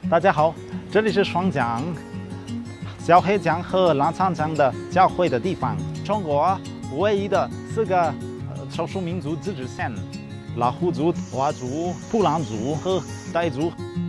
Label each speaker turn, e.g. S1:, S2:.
S1: 大家好，这里是双江小黑江和澜沧江的交汇的地方，中国唯一的4个少数民族自治县：老虎族、佤族、布朗族和傣族。